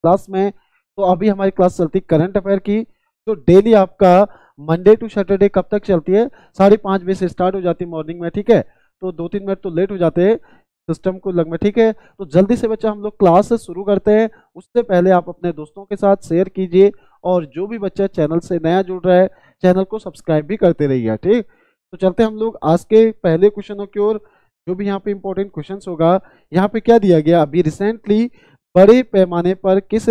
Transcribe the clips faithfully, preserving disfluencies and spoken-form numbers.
Class में। तो अभी हमारी क्लास चलती है करंट अफेयर की, तो डेली आपका मंडे टू सैटरडे कब तक चलती है, साढ़े पाँच बजे से स्टार्ट हो जाती है मॉर्निंग में, ठीक है। तो दो तीन मिनट तो लेट हो जाते हैं सिस्टम को लग में, ठीक है। तो जल्दी से बच्चा हम लोग क्लास शुरू करते हैं। उससे पहले आप अपने दोस्तों के साथ शेयर कीजिए, और जो भी बच्चा चैनल से नया जुड़ रहा है चैनल को सब्सक्राइब भी करते रहिए, ठीक। तो चलते हैं हम लोग आज के पहले क्वेश्चनों की ओर, जो भी यहाँ पे इंपॉर्टेंट क्वेश्चन होगा। यहाँ पे क्या दिया गया, अभी रिसेंटली बड़े पैमाने पर किस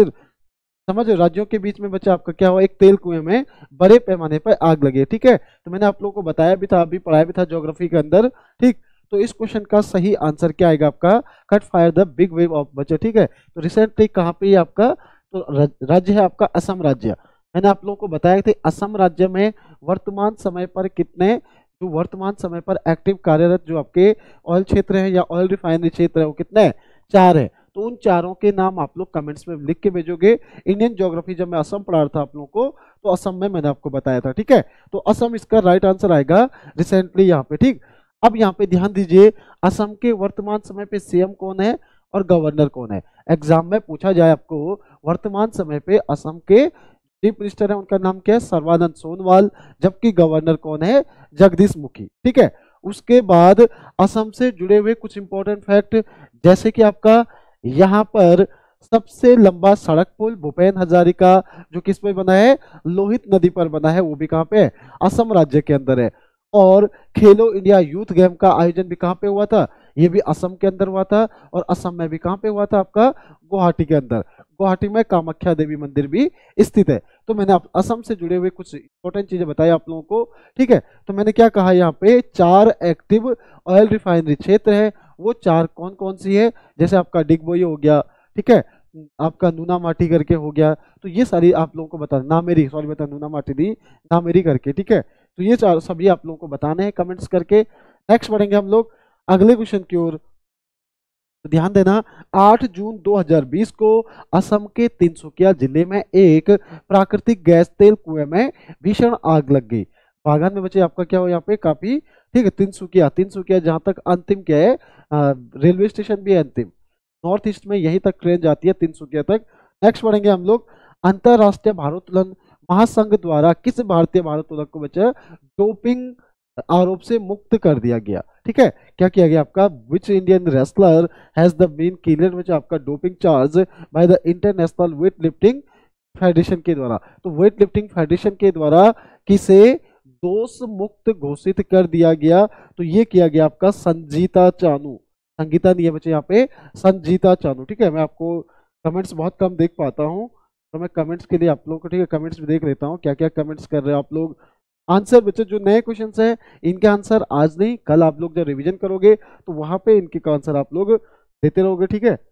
समझ राज्यों के बीच में बच्चा आपका क्या हुआ, एक तेल कुएं में बड़े पैमाने पर आग लगी है, ठीक है। तो मैंने आप लोगों को बताया भी था, अभी पढ़ाया भी था ज्योग्राफी के अंदर, ठीक। तो इस क्वेश्चन का सही आंसर क्या आएगा आपका, cut fire the big wave of बच्चा, ठीक है। तो रिसेंटली कहाँ पे आपका, तो राज्य है आपका असम राज्य। मैंने आप लोगों को बताया था असम राज्य में वर्तमान समय पर कितने, जो वर्तमान समय पर एक्टिव कार्यरत जो आपके ऑयल क्षेत्र है या ऑयल रिफाइनरी क्षेत्र है वो कितने, चार है। तो उन चारों के नाम आप लोग कमेंट्स में लिख के भेजोगे। इंडियन ज्योग्राफी जब मैं असम पढ़ा रहा था आप लोगों को, तो असम में मैंने आपको बताया था, ठीक है। तो असम इसका राइट आंसर आएगा रिसेंटली यहाँ पे, ठीक। अब यहाँ पे ध्यान दीजिए, असम के वर्तमान समय पे सीएम कौन है और गवर्नर कौन है। एग्जाम में पूछा जाए आपको, वर्तमान समय पे असम के चीफ मिनिस्टर है उनका नाम क्या है, सर्बानंद सोनोवाल, जबकि गवर्नर कौन है, जगदीश मुखी, ठीक है। उसके बाद असम से जुड़े हुए कुछ इंपॉर्टेंट फैक्ट, जैसे कि आपका यहाँ पर सबसे लंबा सड़क पुल भूपेन हजारिका जो किस पे बना है, लोहित नदी पर बना है, वो भी कहाँ पे है, असम राज्य के अंदर है। और खेलो इंडिया यूथ गेम का आयोजन भी कहाँ पे हुआ था, ये भी असम के अंदर हुआ था। और असम में भी कहाँ पे हुआ था आपका, गुवाहाटी के अंदर। गुवाहाटी में कामाख्या देवी मंदिर भी स्थित है। तो मैंने असम से जुड़े हुए कुछ इंपॉर्टेंट चीजें बताई आप लोगों को, ठीक है। तो मैंने क्या कहा, यहाँ पे चार एक्टिव ऑयल रिफाइनरी क्षेत्र है, वो चार कौन कौन सी है, जैसे आपका डिगबोई हो गया, ठीक है, आपका नूना माटी करके हो गया। तो ये सारी आप लोगों को बता, नामेरी सॉरी बता नूना माटी दी नामेरी करके, ठीक है। तो ये चार सभी आप लोगों को बताने हैं कमेंट्स करके। नेक्स्ट बढ़ेंगे हम लोग अगले क्वेश्चन की ओर। तो ध्यान देना, आठ जून दो हज़ार बीस को असम के तिनसुकिया जिले में एक प्राकृतिक गैस तेल कुएं में भीषण आग लग गई। बागान में बच्चे आपका क्या हो यहाँ पे काफी, ठीक है। तिनसुकिया तिनसुकिया जहां तक अंतिम क्या है, रेलवे स्टेशन भी है अंतिम, नॉर्थ ईस्ट में यहीं तक ट्रेन जाती है तिनसुकिया तक। नेक्स्ट बढ़ेंगे हम लोग, अंतरराष्ट्रीय भारोत्तोलन महासंघ द्वारा किस भारतीय भारोत्तोलक को बच्चा डोपिंग आरोप से मुक्त कर दिया गया, ठीक है। क्या किया गया आपका, which Indian wrestler has the been cleared which आपका doping charge by the international weight lifting federation के द्वारा। तो वेट लिफ्टिंग फेडरेशन के द्वारा किसे दोष मुक्त घोषित कर दिया गया, तो ये किया गया आपका संजीता चानू, संगीता नहीं है बच्चे यहाँ पे, संजीता चानू, ठीक है। मैं आपको कमेंट्स बहुत कम देख पाता हूँ, तो मैं कमेंट्स के लिए आप लोगों को, ठीक है, कमेंट्स भी देख लेता हूँ क्या क्या कमेंट्स कर रहे हो आप लोग। आंसर बच्चे जो नए क्वेश्चंस हैं इनके आंसर आज नहीं कल आप लोग जब रिवीजन करोगे तो वहां पे इनके आंसर आप लोग देते रहोगे, ठीक है।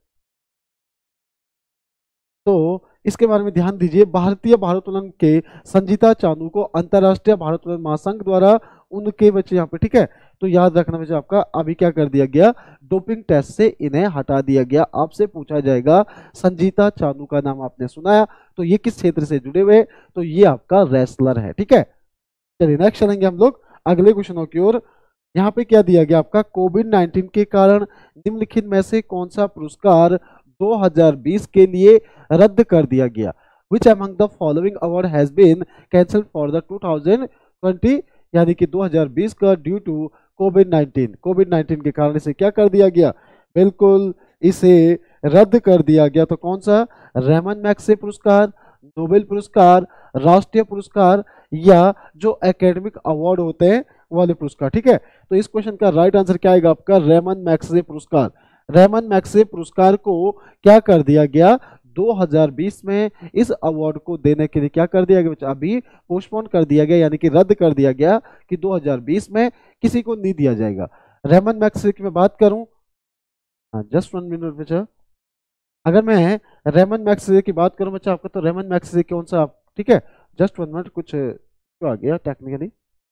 तो इसके बारे में ध्यान दीजिए, भारतीय भारोत्तोलन के संजीता चानू को अंतरराष्ट्रीय भारोत्तोलन महासंघ द्वारा उनके बच्चे यहाँ पे, ठीक है। तो याद रखना बच्चे आपका अभी क्या कर दिया गया, डोपिंग टेस्ट से इन्हें हटा दिया गया। आपसे पूछा जाएगा संजीता चानू का नाम आपने सुनाया, तो ये किस क्षेत्र से जुड़े हुए, तो ये आपका रेसलर है, ठीक है। चलिए नेक्स्ट चलेंगे हम लोग अगले क्वेश्चनों की ओर। यहाँ पे क्या दिया गया आपका, कोविड नाइन्टीन के कारण निम्नलिखित में से कौन सा पुरस्कार दो हज़ार बीस के लिए रद्द कर दिया गया, which among the following award has been cancelled for the two thousand twenty, यानी कि दो हज़ार बीस का due to covid nineteen, covid nineteen के कारण इसे क्या कर दिया गया, बिल्कुल इसे रद्द कर दिया गया। तो कौन सा, रेमन मैग्सेसे पुरस्कार, नोबेल पुरस्कार, राष्ट्रीय पुरस्कार, या जो एकेडमिक अवार्ड होते हैं वाले पुरस्कार, ठीक है। तो इस क्वेश्चन का राइट आंसर क्या आएगा आपका, रेमन मैग्सेसे पुरस्कार। रेमन मैग्सेसे पुरस्कार को क्या कर दिया गया, दो हज़ार बीस में इस अवार्ड को देने के लिए क्या कर दिया गया, अभी पोस्टपोन कर दिया गया, यानी कि रद्द कर दिया गया कि दो हज़ार बीस में किसी को नहीं दिया जाएगा। रेमन मैग्सेसे की मैं बात करूं, जस्ट वन मिनट बच्चा, अगर मैं रेमन मैग्सेसे की बात करूं बच्चा आपका, तो रेमन मैग्सेसे कौन सा, ठीक है, जस्ट वन मिनट, कुछ आ गया टेक्निकली।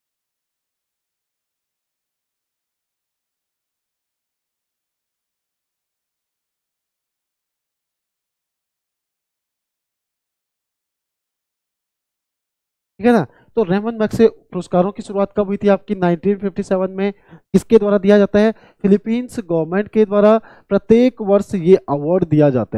ठीक है ना। तो रेमन मैग्सेसे पुरस्कारों की शुरुआत कब हुई थी आपकी, नाइनटीन फिफ्टी सेवन में। किसके द्वारा दिया जाता है, फिलीपींस गवर्नमेंट के द्वारा प्रत्येक वर्ष ये अवार्ड दिया जाता है।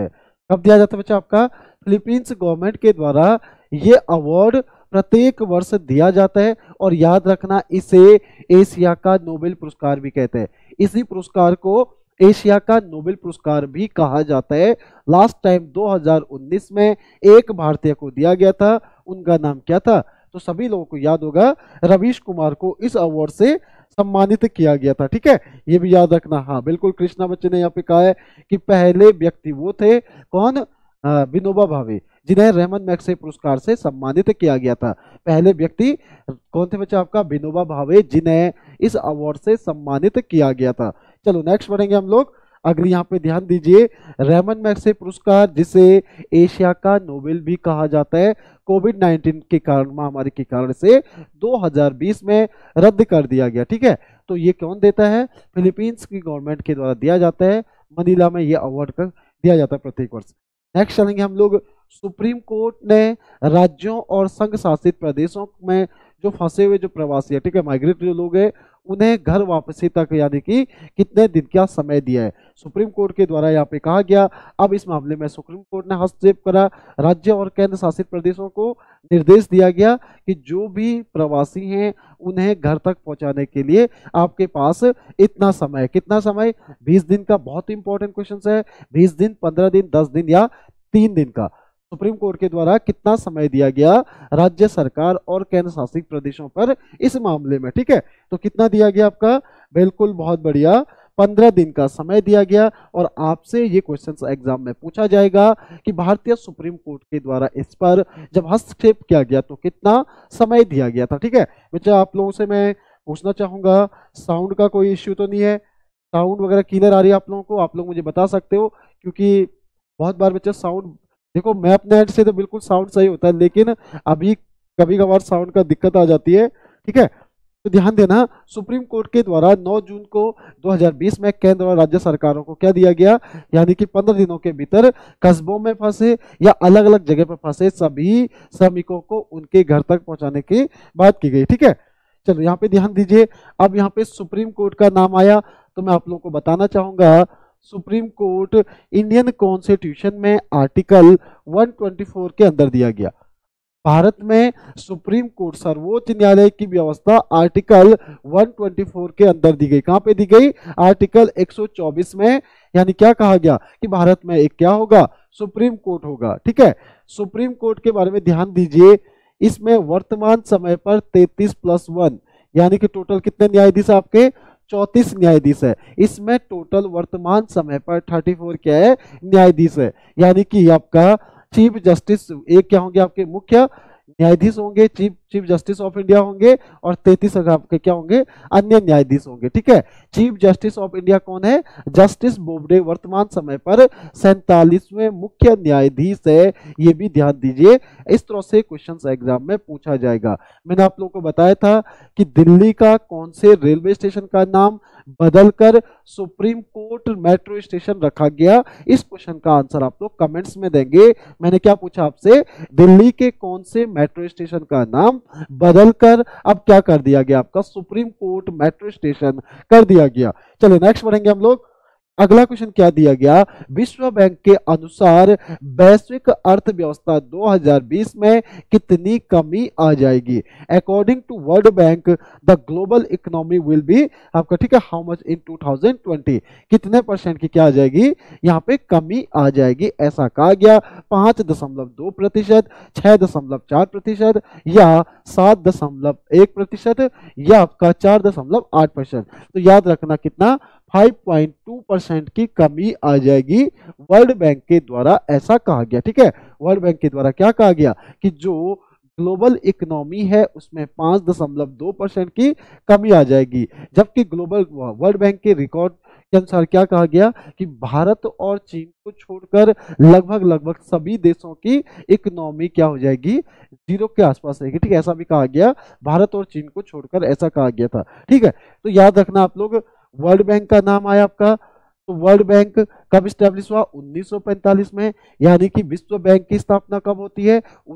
कब दिया जाता है बच्चा आपका? फिलीपींस गवर्नमेंट के द्वारा ये अवार्ड प्रत्येक वर्ष दिया जाता है और याद रखना इसे एशिया का नोबेल पुरस्कार भी कहते हैं। इसी पुरस्कार को एशिया का नोबेल पुरस्कार भी कहा जाता है। लास्ट टाइम दो हज़ार उन्नीस में एक भारतीय को दिया गया था, उनका नाम क्या था? तो सभी लोगों को याद होगा, रवीश कुमार को इस अवार्ड से सम्मानित किया गया था। ठीक है, ये भी याद रखना। हाँ बिल्कुल, कृष्णा बच्चे ने यहाँ पे कहा है कि पहले व्यक्ति वो थे कौन? विनोबा भावे, जिन्हें रहमान मैग्सेसे पुरस्कार से सम्मानित किया गया था। पहले व्यक्ति कौन थे बच्चा आपका? विनोबा भावे, जिन्हें इस अवार्ड से सम्मानित किया गया था। चलो नेक्स्ट बढ़ेंगे हम लोग। अगली यहाँ पे ध्यान दीजिए, रहमान मैग्सेसे पुरस्कार जिसे एशिया का नोबेल भी कहा जाता है, कोविड नाइन्टीन के कारण, महामारी के कारण से दो हज़ार बीस में रद्द कर दिया गया। ठीक है, तो ये कौन देता है? फिलीपींस की गवर्नमेंट के द्वारा दिया जाता है। मनीला में ये अवार्ड कर दिया जाता है प्रत्येक वर्ष। नेक्स्ट चलेंगे हम लोग। सुप्रीम कोर्ट ने राज्यों और संघ शासित प्रदेशों में जो फंसे हुए जो प्रवासी है, ठीक है, माइग्रेट जो लोग हैं, उन्हें घर वापसी तक यानी कि कितने दिन का समय दिया है, सुप्रीम कोर्ट के द्वारा यहाँ पे कहा गया। अब इस मामले में सुप्रीम कोर्ट ने हस्तक्षेप करा। राज्य और केंद्र शासित प्रदेशों को निर्देश दिया गया कि जो भी प्रवासी हैं उन्हें घर तक पहुंचाने के लिए आपके पास इतना समय, कितना समय? बीस दिन का। बहुत इंपॉर्टेंट क्वेश्चन है, बीस दिन, पंद्रह दिन, दस दिन या तीन दिन का। सुप्रीम कोर्ट के द्वारा कितना समय दिया गया राज्य सरकार और केंद्र शासित प्रदेशों पर इस मामले में? ठीक है, तो कितना दिया गया आपका? बिल्कुल, बहुत बढ़िया, पंद्रह दिन का समय दिया गया। और आपसे ये क्वेश्चन एग्जाम में पूछा जाएगा कि भारतीय सुप्रीम कोर्ट के द्वारा इस पर जब हस्तक्षेप किया गया तो कितना समय दिया गया था। ठीक है बच्चा, आप लोगों से मैं पूछना चाहूंगा, साउंड का कोई इश्यू तो नहीं है? साउंड वगैरह क्लियर आ रही है आप लोगों को? आप लोग मुझे बता सकते हो, क्योंकि बहुत बार बच्चा साउंड, देखो मैं अपने एंड से तो बिल्कुल साउंड सही होता है, लेकिन अभी कभी कभार साउंड का दिक्कत आ जाती है। ठीक है, तो ध्यान देना, सुप्रीम कोर्ट के द्वारा नौ जून को दो हज़ार बीस में केंद्र और राज्य सरकारों को क्या दिया गया? यानी कि पंद्रह दिनों के भीतर कस्बों में फंसे या अलग अलग जगह पर फंसे सभी श्रमिकों को उनके घर तक पहुंचाने की बात की गई। ठीक है, चलो यहाँ पे ध्यान दीजिए। अब यहाँ पे सुप्रीम कोर्ट का नाम आया तो मैं आप लोगों को बताना चाहूंगा, सुप्रीम कोर्ट इंडियन कॉन्स्टिट्यूशन में आर्टिकल एक सौ चौबीस के अंदर दिया गया। भारत में सुप्रीम कोर्ट, सर्वोच्च न्यायालय की व्यवस्था आर्टिकल एक सौ चौबीस के अंदर दी गई। कहां पे दी गई? आर्टिकल एक सौ चौबीस में। यानी क्या कहा गया कि भारत में एक क्या होगा? सुप्रीम कोर्ट होगा। ठीक है, सुप्रीम कोर्ट के बारे में ध्यान दीजिए, इसमें वर्तमान समय पर तैंतीस प्लस वन यानी कि टोटल कितने न्यायाधीश आपके? चौंतीस न्यायाधीश है। इसमें टोटल वर्तमान समय पर चौंतीस क्या है? न्यायाधीश है। यानी कि आपका चीफ जस्टिस एक क्या होंगे? आपके मुख्य न्यायाधीश होंगे, chief chief justice of India होंगे, और तैंतीस आपके क्या होंगे? अन्य न्यायाधीश होंगे। ठीक है, चीफ जस्टिस ऑफ इंडिया कौन है? जस्टिस बोबडे वर्तमान समय पर सैंतालीसवें मुख्य न्यायाधीश है। ये भी ध्यान दीजिए, इस तरह से क्वेश्चन एग्जाम में पूछा जाएगा। मैंने आप लोगों को बताया था कि दिल्ली का कौन से रेलवे स्टेशन का नाम बदलकर सुप्रीम कोर्ट मेट्रो स्टेशन रखा गया? इस क्वेश्चन का आंसर आप लोग कमेंट्स में देंगे। मैंने क्या पूछा आपसे? दिल्ली के कौन से मेट्रो स्टेशन का नाम बदलकर अब क्या कर दिया गया? आपका सुप्रीम कोर्ट मेट्रो स्टेशन कर दिया गया। चलो नेक्स्ट बढ़ेंगे हम लोग। अगला क्वेश्चन क्या दिया गया? विश्व बैंक के अनुसार वैश्विक अर्थव्यवस्था दो हज़ार बीस में कितनी कमी आ जाएगी? According to World Bank the global economy will be आपका, ठीक है, हाउ मच इन दो हज़ार बीस? कितने परसेंट की क्या आ जाएगी? यहाँ पे कमी आ जाएगी, ऐसा कहा गया। पांच दशमलव दो प्रतिशत, छह दशमलव चार प्रतिशत, या सात दशमलव एक प्रतिशत, या आपका चार दशमलव आठ प्रतिशत। तो याद रखना कितना? पाँच पॉइंट दो परसेंट की कमी आ जाएगी, वर्ल्ड बैंक के द्वारा ऐसा कहा गया। ठीक है, वर्ल्ड बैंक के द्वारा क्या कहा गया कि जो ग्लोबल इकोनॉमी है उसमें पाँच दशमलव दो परसेंट की कमी आ जाएगी। जबकि ग्लोबल वर्ल्ड बैंक के रिकॉर्ड के अनुसार क्या कहा गया कि भारत और चीन को छोड़कर लगभग लगभग सभी देशों की इकोनॉमी क्या हो जाएगी? जीरो के आसपास रहेगी। ठीक है, ऐसा भी कहा गया, भारत और चीन को छोड़कर ऐसा कहा गया था। ठीक है, तो याद रखना आप लोग, वर्ल्ड बैंक का नाम आया आपका, तो वर्ल्ड बैंक कब स्टैब्लिश हुआ? उन्नीस सौ पैंतालीस में। यानी कि विश्व बैंक की स्थापना कब होती है? उन्नीस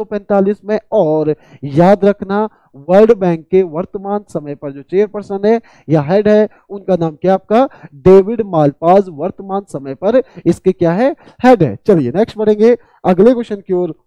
सौ पैंतालीस में। और याद रखना वर्ल्ड बैंक के वर्तमान समय पर जो चेयरपर्सन है या हेड है उनका नाम क्या आपका डेविड मालपास वर्तमान समय पर इसके क्या है हेड है। चलिए नेक्स्ट बढ़ेंगे अगले क्वेश्चन की ओर।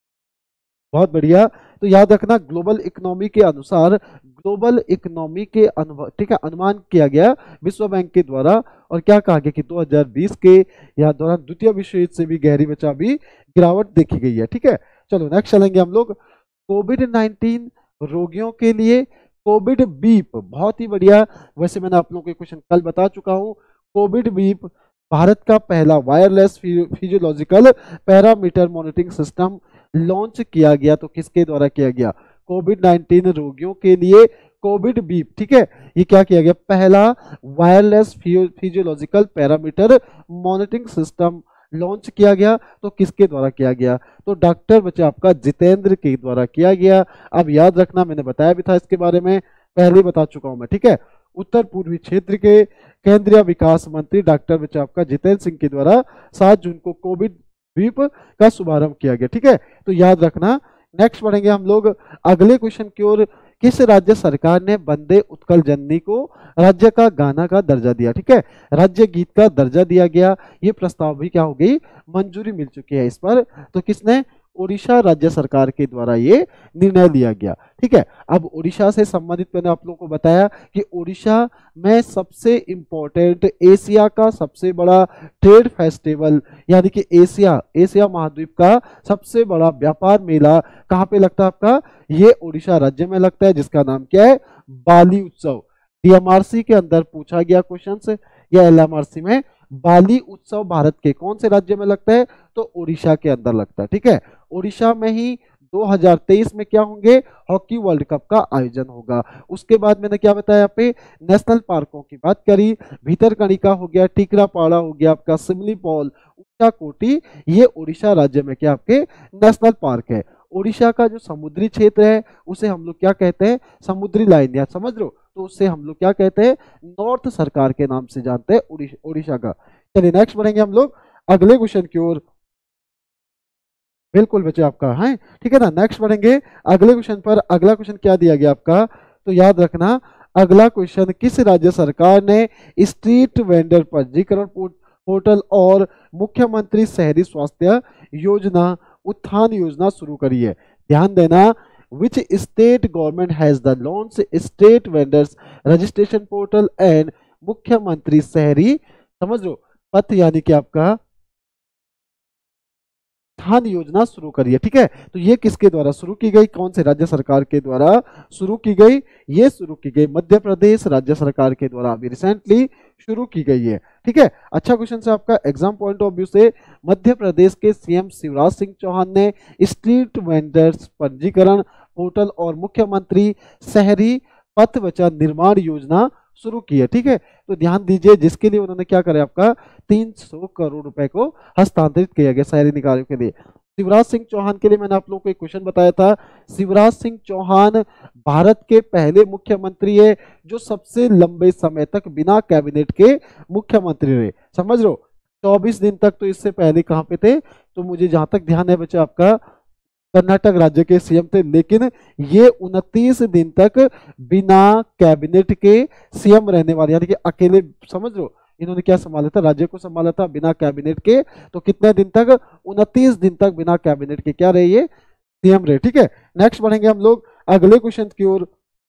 बहुत बढ़िया। तो याद रखना ग्लोबल इकोनॉमी के अनुसार ग्लोबल इकोनॉमी के अनु ठीक है अनुमान किया गया विश्व बैंक के द्वारा और क्या कहा गया कि दो हज़ार बीस के या दौरान द्वितीय विश्व युद्ध से भी गहरी बचाव भी गिरावट देखी गई है। ठीक है चलो नेक्स्ट चलेंगे हम लोग कोविड नाइन्टीन रोगियों के लिए कोविड बीप। बहुत ही बढ़िया। वैसे मैंने आप लोगों को क्वेश्चन कल बता चुका हूं। कोविड बीप भारत का पहला wireless physiological parameter monitoring system launch किया गया। तो किसके द्वारा किया गया कोविड नाइन्टीन रोगियों के लिए कोविड बीप। ठीक है ये क्या किया गया पहला wireless physiological parameter monitoring system launch किया गया। तो किसके द्वारा किया गया तो डॉक्टर बच्चा आपका जितेंद्र के द्वारा किया गया। अब याद रखना मैंने बताया भी था इसके बारे में पहले बता चुका हूं मैं। ठीक है उत्तर पूर्वी क्षेत्र के केंद्रीय विकास मंत्री डॉक्टर बच्चा आपका जितेंद्र सिंह के द्वारा सात जून को कोविड द्वीप का शुभारंभ किया गया। ठीक है तो याद रखना। नेक्स्ट बढ़ेंगे हम लोग अगले क्वेश्चन की ओर। किस राज्य सरकार ने वंदे उत्कल जननी को राज्य का गाना का दर्जा दिया। ठीक है राज्य गीत का दर्जा दिया गया। ये प्रस्ताव भी क्या हो गई मंजूरी मिल चुकी है इस पर। तो किसने ओडिशा राज्य सरकार के द्वारा ये निर्णय लिया गया। ठीक है अब ओडिशा से संबंधित मैंने आप लोगों को बताया कि ओडिशा में सबसे इंपॉर्टेंट एशिया का सबसे बड़ा ट्रेड फेस्टिवल यानी कि एशिया एशिया महाद्वीप का सबसे बड़ा व्यापार मेला कहाँ पे लगता है आपका ये ओडिशा राज्य में लगता है जिसका नाम क्या है बाली उत्सव। डीएमआरसी के अंदर पूछा गया क्वेश्चन से या एलएमआरसी में बाली उत्सव भारत के कौन से राज्य में लगता है तो उड़ीसा के अंदर लगता है। ठीक है उड़ीसा में ही दो हज़ार तेईस में क्या होंगे हॉकी वर्ल्ड कप का आयोजन होगा। उसके बाद मैंने क्या बताया यहाँ पे नेशनल पार्कों की बात करी भीतरकनिका हो गया टिकरापाड़ा हो गया आपका सिमलीपाल ऊंचाकोटी ये उड़ीसा राज्य में क्या आपके नेशनल पार्क है। उड़ीसा का जो समुद्री क्षेत्र है उसे हम लोग क्या कहते हैं समुद्री लाइन या समझ लो तो उससे हम लोग क्या कहते हैं नॉर्थ सरकार के नाम से जानते हैं उड़ीसा का। चलिए नेक्स्ट बढ़ेंगे हम लोग अगले क्वेश्चन की ओर। बिल्कुल बच्चे आपका है ठीक है ना। नेक्स्ट बढ़ेंगे अगले क्वेश्चन पर। अगला क्वेश्चन क्या दिया गया आपका तो याद रखना अगला क्वेश्चन किस राज्य सरकार ने स्ट्रीट वेंडर पंजीकरण पोर्टल और मुख्यमंत्री शहरी स्वास्थ्य योजना उत्थान योजना शुरू करी है। ध्यान देना which state government has the launched state vendors registration portal and मुख्यमंत्री शहरी समझ लो पथ यानी कि आपका उत्थान योजना शुरू करी है। ठीक है तो ये किसके द्वारा शुरू की गई कौन से राज्य सरकार के द्वारा शुरू की गई ये शुरू की गई मध्य प्रदेश राज्य सरकार के द्वारा अभी रिसेंटली शुरू की गई है। ठीक है अच्छा क्वेश्चन से आपका एग्जाम पॉइंट ऑफ व्यू से मध्य प्रदेश के सीएम शिवराज सिंह चौहान ने स्ट्रीट वेंडर्स पंजीकरण पोर्टल और मुख्यमंत्री शहरी पथ वचन निर्माण योजना शुरू की है। ठीक है तो ध्यान दीजिए जिसके लिए उन्होंने क्या करा आपका तीन सौ करोड़ रुपए को हस्तांतरित किया गया शहरी निकायों के लिए। शिवराज सिंह चौहान के लिए मैंने आप लोगों को एक क्वेश्चन बताया था। शिवराज सिंह चौहान भारत के पहले मुख्यमंत्री है जो सबसे लंबे समय तक बिना कैबिनेट के मुख्यमंत्री रहे। समझ लो चौबीस दिन तक। तो इससे पहले कहां पे थे तो मुझे जहां तक ध्यान है बच्चा आपका कर्नाटक राज्य के सीएम थे लेकिन ये उनतीस दिन तक बिना कैबिनेट के सीएम रहने वाले यानी कि अकेले समझ लो इन्होंने क्या संभाला था राज्य को संभाला था बिना कैबिनेट के। तो कितने दिन तक उनतीस दिन तक बिना कैबिनेट के क्या रहे ये सीएम रहे। ठीक है नेक्स्ट बढ़ेंगे हम लोग अगले क्वेश्चन की ओर।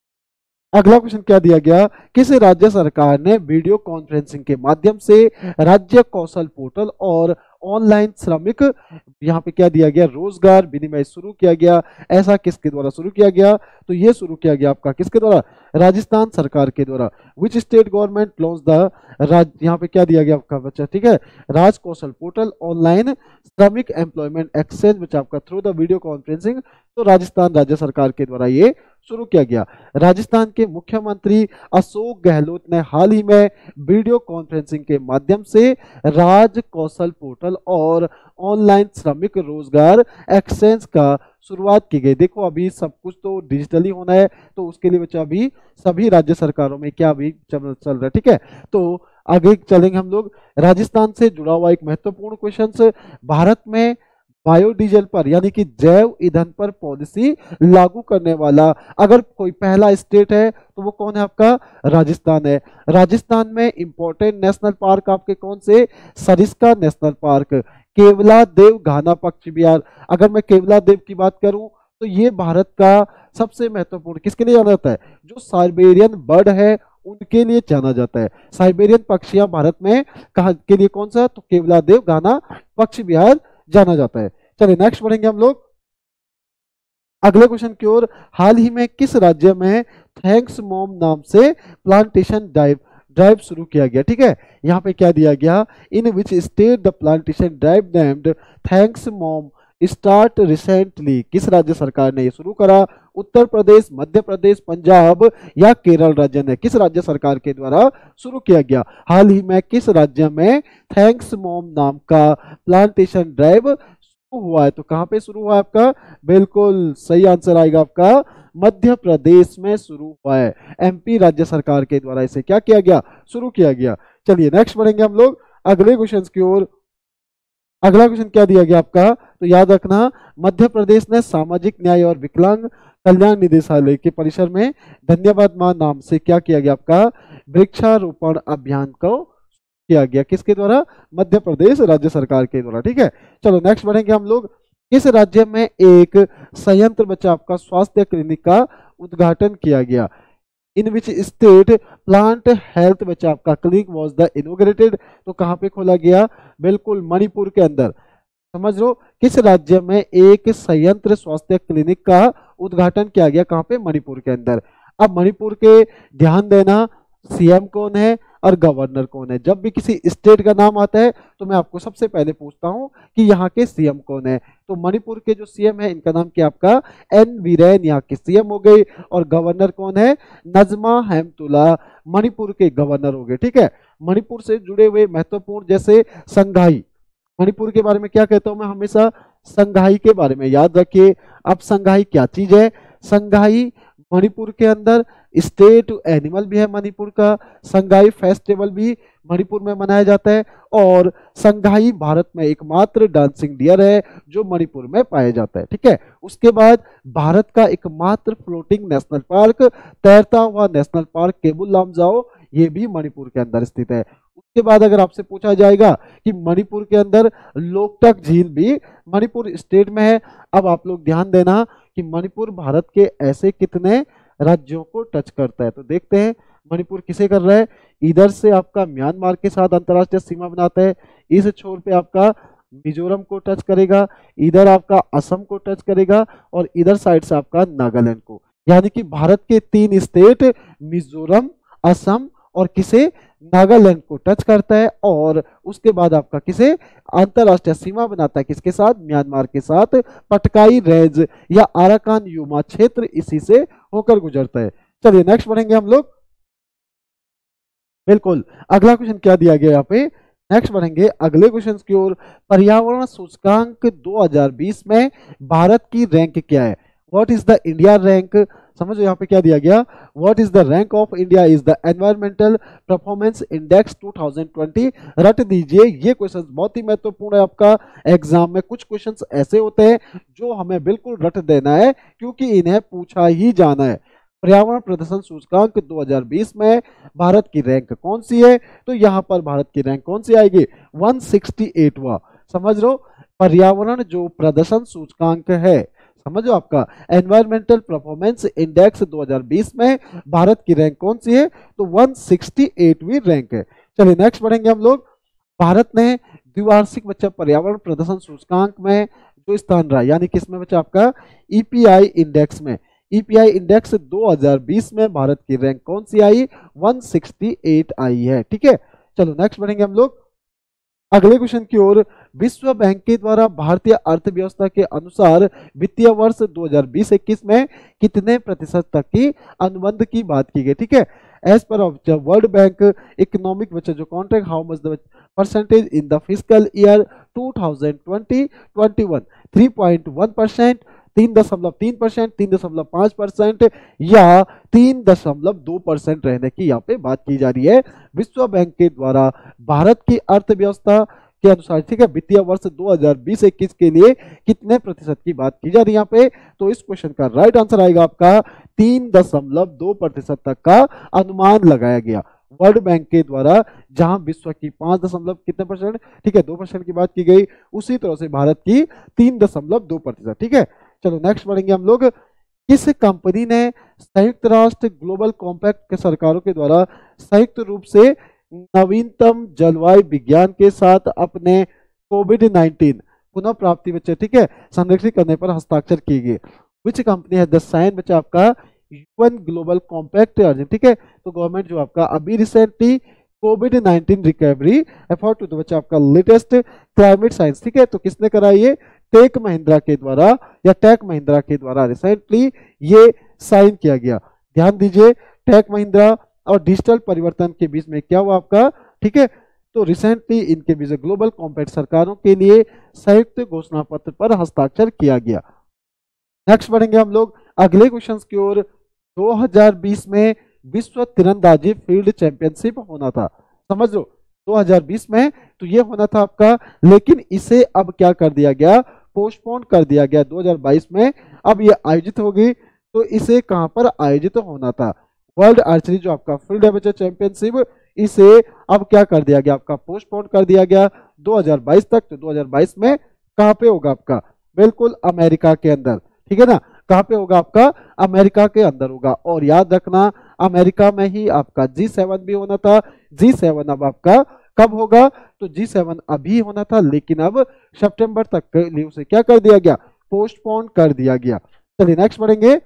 अगला क्वेश्चन क्या दिया गया किस राज्य सरकार ने वीडियो कॉन्फ्रेंसिंग के माध्यम से राज्य कौशल पोर्टल और ऑनलाइन श्रमिक यहाँ पे क्या दिया गया रोजगार विनिमय शुरू किया गया। ऐसा किसके द्वारा शुरू किया गया तो ये शुरू किया गया आपका किसके द्वारा राजस्थान सरकार के द्वारा। Which state government launch the Raj यहाँ पे क्या दिया गया आपका बच्चा ठीक है राज कौशल पोर्टल ऑनलाइन श्रमिक एम्प्लॉयमेंट एक्सचेंज बच्चा आपका थ्रू द वीडियो कॉन्फ्रेंसिंग। तो राजस्थान राज्य सरकार के द्वारा ये शुरू किया गया। राजस्थान के मुख्यमंत्री अशोक गहलोत ने हाल ही में वीडियो कॉन्फ्रेंसिंग के माध्यम से राज कौशल पोर्टल और ऑनलाइन श्रमिक रोजगार एक्सचेंज का शुरुआत की गई। देखो अभी सब कुछ तो डिजिटली होना है तो उसके लिए बच्चा अभी सभी राज्य सरकारों में क्या अभी चल चल रहा है। ठीक है तो आगे चलेंगे हम लोग। राजस्थान से जुड़ा हुआ एक महत्वपूर्ण क्वेश्चन भारत में बायोडीजल पर यानी कि जैव ईंधन पर पॉलिसी लागू करने वाला अगर कोई पहला स्टेट है तो वो कौन है आपका? राजस्थान है। राजस्थान में इंपॉर्टेंट नेशनल पार्क आपके कौन से? Sariska national park, Keoladeo Ghana Paksh Vihar. अगर मैं केवलादेव की बात करूं तो ये भारत का सबसे महत्वपूर्ण, किसके लिए जाना जाता है? जो साइबेरियन बर्ड है उनके लिए जाना जाता है। साइबेरियन पक्षियां भारत में कहा के लिए कौन सा? तो केवलादेव घाना पक्ष विहार जाना जाता है। चलिए नेक्स्ट बढ़ेंगे हम लोग अगले क्वेश्चन की ओर। हाल ही में किस राज्य में थैंक्स मॉम नाम से प्लांटेशन ड्राइव ड्राइव शुरू किया गया? ठीक है, यहाँ पे क्या दिया गया? In which state the plantation drive named thanks mom start recently. किस राज्य सरकार ने ये शुरू करा? उत्तर प्रदेश, मध्य प्रदेश, पंजाब या केरल राज्य ने? किस राज्य सरकार के द्वारा शुरू किया गया? हाल ही में किस राज्य में थैंक्स मॉम नाम का प्लांटेशन ड्राइव शुरू हुआ है? तो कहां पे शुरू हुआ है आपका? बिल्कुल सही आंसर आएगा आपका मध्य प्रदेश में शुरू हुआ है। एमपी राज्य सरकार के द्वारा इसे क्या किया गया? शुरू किया गया। चलिए नेक्स्ट बढ़ेंगे हम लोग अगले क्वेश्चन की ओर। अगला क्वेश्चन क्या दिया गया आपका? तो याद रखना, मध्य प्रदेश ने सामाजिक न्याय और विकलांग कल्याण निदेशालय के परिसर में धन्यवाद मां नाम से क्या किया गया आपका? वृक्षारोपण अभियान को किया गया। किसके द्वारा? मध्य प्रदेश राज्य सरकार के द्वारा। ठीक है, चलो नेक्स्ट बढ़ेंगे हम लोग। किस राज्य में एक संयंत्र बचा आपका स्वास्थ्य क्लिनिक का उद्घाटन किया गया? In which state plant health बचा आपका क्लिनिक वॉज द इनोग्रेटेड। तो कहां पे खोला गया? बिल्कुल मणिपुर के अंदर। समझ लो, किस राज्य में एक संयंत्र स्वास्थ्य क्लिनिक का उद्घाटन किया गया? कहां पे? मणिपुर के अंदर। अब मणिपुर के ध्यान देना, सीएम कौन है और गवर्नर कौन है? जब भी किसी स्टेट का नाम आता है तो मैं आपको सबसे पहले पूछता हूं कि यहाँ के सीएम कौन है। तो मणिपुर के जो सीएम है इनका नाम क्या आपका? एन वीरेन यहाँ के सीएम हो गए। और गवर्नर कौन है? नजमा हेमतुल्ला मणिपुर के गवर्नर हो गए। ठीक है, मणिपुर से जुड़े हुए महत्वपूर्ण जैसे संघाई, मणिपुर के बारे में क्या कहता हूं मैं हमेशा? संघाई के बारे में याद रखिए। अब संघाई क्या चीज है? संघाई मणिपुर के अंदर स्टेट एनिमल भी है मणिपुर का। संघाई फेस्टिवल भी मणिपुर में मनाया जाता है। और संघाई भारत में एकमात्र डांसिंग डियर है जो मणिपुर में पाया जाता है। ठीक है, उसके बाद भारत का एकमात्र फ्लोटिंग नेशनल पार्क, तैरता हुआ नेशनल पार्क केबुल लामजाओ, ये भी मणिपुर के अंदर स्थित है। उसके बाद अगर आपसे पूछा जाएगा कि मणिपुर के अंदर लोकटक झील भी मणिपुर स्टेट में है। अब आप लोग ध्यान देना कि मणिपुर भारत के ऐसे कितने राज्यों को टच करता है? तो देखते हैं मणिपुर किसे कर रहा है। इधर से आपका म्यांमार के साथ अंतरराष्ट्रीय सीमा बनाता है, इस छोर पे आपका मिजोरम को टच करेगा, इधर आपका असम को टच करेगा और इधर साइड से आपका नागालैंड को। यानी कि भारत के तीन स्टेट मिजोरम, असम और किसे? नागालैंड को टच करता है। और उसके बाद आपका किसे? अंतरराष्ट्रीय सीमा बनाता है किसके साथ? म्यांमार के साथ। पटकाई रेंज या आराकान यूमा क्षेत्र इसी से होकर गुजरता है। चलिए नेक्स्ट बढ़ेंगे हम लोग। बिल्कुल अगला क्वेश्चन क्या दिया गया यहाँ पे? नेक्स्ट बढ़ेंगे अगले क्वेश्चन की ओर। पर्यावरण सूचकांक दो हज़ार बीस में भारत की रैंक क्या है? What is the India rank? समझो यहाँ पे क्या दिया गया? What is the rank of India is the environmental performance index दो हज़ार बीस। रट दीजिए, ये क्वेश्चन बहुत ही महत्वपूर्ण है आपका एग्जाम में। कुछ क्वेश्चंस ऐसे होते हैं जो हमें बिल्कुल रट देना है क्योंकि इन्हें पूछा ही जाना है। पर्यावरण प्रदर्शन सूचकांक दो हज़ार बीस में भारत की रैंक कौन सी है? तो यहाँ पर भारत की रैंक कौन सी आएगी? एक सौ अड़सठवां। समझ लो, पर्यावरण जो प्रदर्शन सूचकांक है, समझो आपका एनवायरमेंटल परफॉर्मेंस इंडेक्स दो हज़ार बीस में भारत की रैंक कौन सी है? तो एक सौ अड़सठवीं रैंक है। चलिए नेक्स्ट बढ़ेंगे हम लोग। भारत ने द्विवार्षिक बच्चा पर्यावरण प्रदर्शन सूचकांक में जो स्थान रहा, यानी किसमें बच्चा आपका? ईपीआई इंडेक्स में। ईपीआई इंडेक्स दो हज़ार बीस में भारत की रैंक कौन सी आई? एक सौ अड़सठ आई है। ठीक है, चलो नेक्स्ट बढ़ेंगे हम लोग अगले क्वेश्चन की ओर। विश्व बैंक के द्वारा भारतीय अर्थव्यवस्था के अनुसार वित्तीय वर्ष दो हज़ार बीस इक्कीस में कितने प्रतिशत तक की अनुबंध की बात की गई? ठीक है, as per of World Bank economic budget जो contract how much the percentage in the fiscal year दो हज़ार बीस इक्कीस तीन पॉइंट एक परसेंट, तीन दशमलव तीन परसेंट, तीन दशमलव पाँच परसेंट या तीन दशमलव दो परसेंट रहने की यहाँ पे बात की जा रही है। विश्व बैंक के द्वारा भारत की अर्थव्यवस्था के अनुसार, ठीक है, वित्तीय वर्ष दो हज़ार बीस इक्कीस के लिए कितने प्रतिशत की बात की जा रही है यहाँ पे। तो इस क्वेश्चन का राइट आंसर आएगा आपका तीन दशमलव दो प्रतिशत तक का अनुमान लगाया गया वर्ल्ड बैंक के द्वारा, जहां विश्व की पांच दशमलव कितने परसेंट, ठीक है, दो परसेंट की बात की गई, उसी तरह से भारत की तीन दशमलव दो प्रतिशत। ठीक है, चलो नेक्स्ट बढ़ेंगे हम लोग। किस कंपनी ने संयुक्त राष्ट्र ग्लोबल कॉम्पैक्ट के सरकारों के द्वारा संयुक्त रूप से नवीनतम जलवायु विज्ञान के साथ अपने कोविड नाइन्टीन पुनः प्राप्ति बच्चे, ठीक है, संरक्षित करने पर हस्ताक्षर किए गए। Which company has the sign बच्चा आपका यूएन ग्लोबल कॉम्पैक्ट, ठीक है। तो गवर्नमेंट जो आपका अभी recently covid nineteen recovery effort to बच्चा आपका लेटेस्ट क्लाइमेट साइंस, ठीक है, तो किसने कराई है, टेक महिंद्रा के द्वारा या टेक महिंद्रा के द्वारा रिसेंटली ये साइन किया गया। ध्यान दीजिए, टेक महिंद्रा और डिजिटल परिवर्तन के बीच में क्या हुआ आपका, ठीक है, तो रिसेंटली इनके बीच ग्लोबल कॉम्पैक्ट सरकारों के लिए संयुक्त घोषणा पत्र पर हस्ताक्षर किया गया। नेक्स्ट बढ़ेंगे हम लोग अगले क्वेश्चन की ओर। दो हज़ार बीस में विश्व तीरंदाजी फील्ड चैंपियनशिप होना था, समझ लो दो हज़ार बीस में तो ये होना था आपका, लेकिन इसे अब क्या कर दिया गया, पोस्टपोन कर दिया गया दो हज़ार बाईस में। अब ये आयोजित होगी, तो इसे कहां पर आयोजित होना था, वर्ल्ड आर्चरी जो आपका फील्ड है बच्चा चैंपियनशिप, इसे अब क्या कर दिया गया आपका, पोस्टपोन कर दिया गया दो हज़ार बाईस तक। तो दो हज़ार बाईस में कहां पे होगा आपका, बिल्कुल अमेरिका के अंदर, ठीक है ना, कहां पे होगा आपका, अमेरिका के अंदर होगा। और याद रखना अमेरिका में ही आपका जी सेवन भी होना था। जी सेवन अब आपका कब होगा, तो जी सेवन अभी होना था, लेकिन अब सितंबर तक के लिए उसे क्या कर दिया गया, पोस्टपोन कर दिया गया। चलिए नेक्स्ट बढ़ेंगे,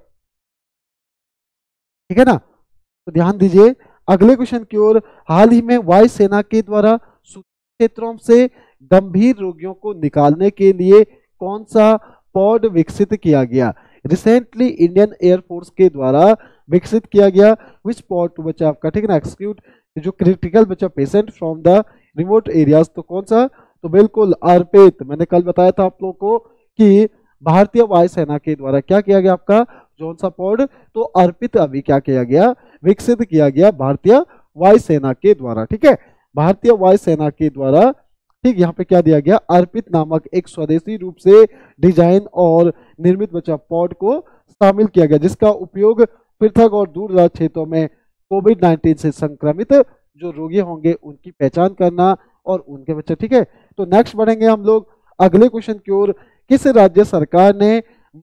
ठीक है ना। तो ध्यान दीजिए अगले क्वेश्चन की ओर। हाल ही में वायुसेना के द्वारा क्षेत्रों से गंभीर रोगियों को निकालने के लिए कौन सा पॉड विकसित किया गया, रिसेंटली इंडियन एयरफोर्स के द्वारा विकसित किया गया। विच पॉड टू बच्चा आपका, ठीक है ना, एक्सक्यूट जो क्रिटिकल बच्चा patient from the remote areas, तो कौन सा, तो बिल्कुल अर्पित। मैंने कल बताया था आप लोगों को कि भारतीय वायुसेना के द्वारा क्या किया गया आपका, कौन सा पॉड, तो अर्पित अभी क्या किया गया, विकसित किया गया भारतीय वायुसेना के द्वारा, ठीक है, भारतीय वायुसेना के द्वारा। ठीक, यहाँ पे क्या दिया गया, अर्पित नामक एक स्वदेशी रूप से डिजाइन और निर्मित बच्चा पॉड को शामिल किया गया, जिसका उपयोग पृथक और दूर दराज क्षेत्रों में कोविड नाइन्टीन से संक्रमित जो रोगी होंगे उनकी पहचान करना और उनके बच्चे, ठीक है। तो नेक्स्ट बढ़ेंगे हम लोग अगले क्वेश्चन की ओर। किस राज्य सरकार ने